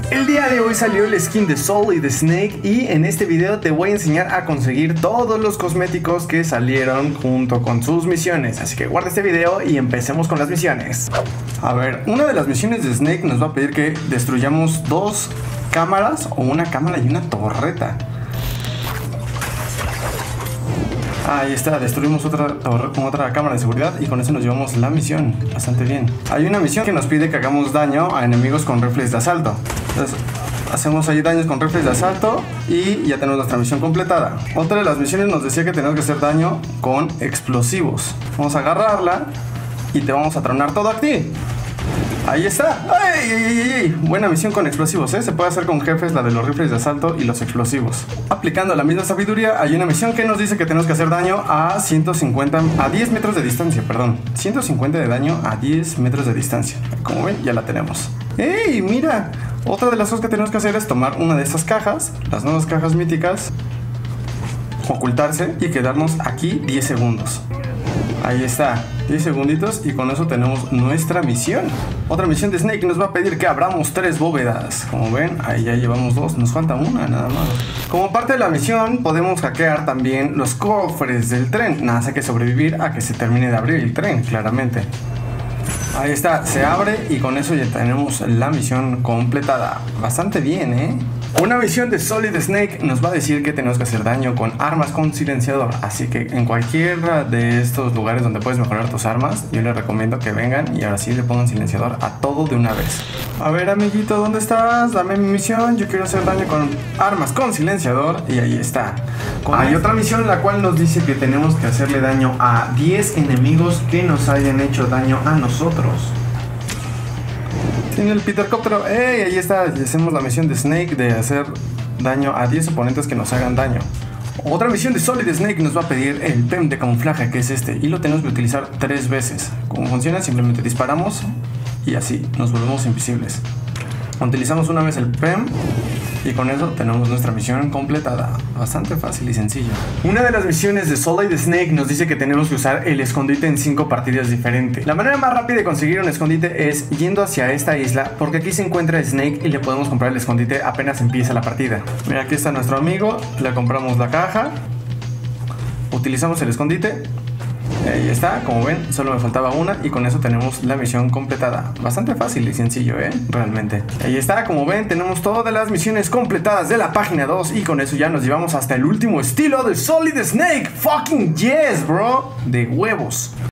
El día de hoy salió el skin de Solid Snake y en este video te voy a enseñar a conseguir todos los cosméticos que salieron junto con sus misiones. Así que guarda este video y empecemos con las misiones. A ver, una de las misiones de Snake nos va a pedir que destruyamos dos cámaras o una cámara y una torreta. Ahí está, destruimos otra cámara de seguridad y con eso nos llevamos la misión. Bastante bien. Hay una misión que nos pide que hagamos daño a enemigos con rifles de asalto. Entonces, hacemos ahí daños con rifles de asalto y ya tenemos nuestra misión completada. Otra de las misiones nos decía que tenemos que hacer daño con explosivos. Vamos a agarrarla y te vamos a tronar todo a ti. Ahí está. ¡Ay, ay, ay, ay! Buena misión con explosivos, ¿eh? Se puede hacer con jefes la de los rifles de asalto y los explosivos. Aplicando la misma sabiduría, hay una misión que nos dice que tenemos que hacer daño a 10 metros de distancia, perdón. 150 de daño a 10 metros de distancia. Como ven, ya la tenemos. ¡Ey, mira! Otra de las cosas que tenemos que hacer es tomar una de estas cajas, las nuevas cajas míticas, ocultarse y quedarnos aquí 10 segundos. Ahí está, 10 segunditos y con eso tenemos nuestra misión. Otra misión de Snake nos va a pedir que abramos 3 bóvedas. Como ven, ahí ya llevamos 2, nos falta una nada más. Como parte de la misión podemos hackear también los cofres del tren. Nada, hay que sobrevivir a que se termine de abrir el tren, claramente. Ahí está, se abre y con eso ya tenemos la misión completada. Bastante bien, ¿eh? Una misión de Solid Snake nos va a decir que tenemos que hacer daño con armas con silenciador. Así que en cualquiera de estos lugares donde puedes mejorar tus armas, yo les recomiendo que vengan y ahora sí le pongan silenciador a todo de una vez. A ver, amiguito, ¿dónde estás? Dame mi misión, yo quiero hacer daño con armas con silenciador. Y ahí está. Hay otra misión la cual nos dice que tenemos que hacerle daño a 10 enemigos que nos hayan hecho daño a nosotros. Tiene el Petercóptero. ¡Ey! Ahí está. Hacemos la misión de Snake de hacer daño a 10 oponentes que nos hagan daño. Otra misión de Solid Snake nos va a pedir el PEM de camuflaje, que es este, y lo tenemos que utilizar 3 veces. ¿Cómo funciona? Simplemente disparamos y así nos volvemos invisibles. Utilizamos una vez el PEM y con eso tenemos nuestra misión completada. Bastante fácil y sencillo. Una de las misiones de Solid Snake nos dice que tenemos que usar el escondite en 5 partidas diferentes. La manera más rápida de conseguir un escondite es yendo hacia esta isla, porque aquí se encuentra Snake y le podemos comprar el escondite apenas empieza la partida. Mira, aquí está nuestro amigo, le compramos la caja, utilizamos el escondite. Ahí está, como ven, solo me faltaba una y con eso tenemos la misión completada. Bastante fácil y sencillo, realmente. Ahí está, como ven, tenemos todas las misiones completadas de la página 2 y con eso ya nos llevamos hasta el último estilo de Solid Snake. Fucking yes, bro. De huevos.